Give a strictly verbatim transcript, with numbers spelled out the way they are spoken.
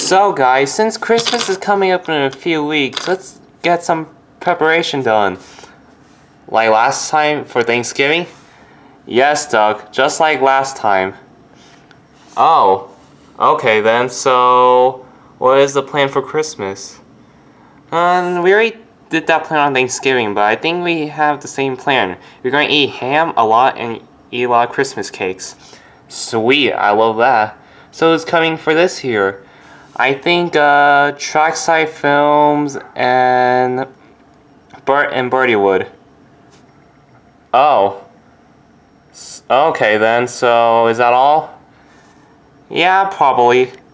So guys, since Christmas is coming up in a few weeks, let's get some preparation done. Like last time for Thanksgiving? Yes, Doug, just like last time. Oh, okay then, so what is the plan for Christmas? Um, we already did that plan on Thanksgiving, but I think we have the same plan. We're going to eat ham a lot and eat a lot of Christmas cakes. Sweet, I love that. So who's coming for this year? I think uh, Trackside Films and Bert and Bertie would. Oh. Okay then, so is that all? Yeah, probably.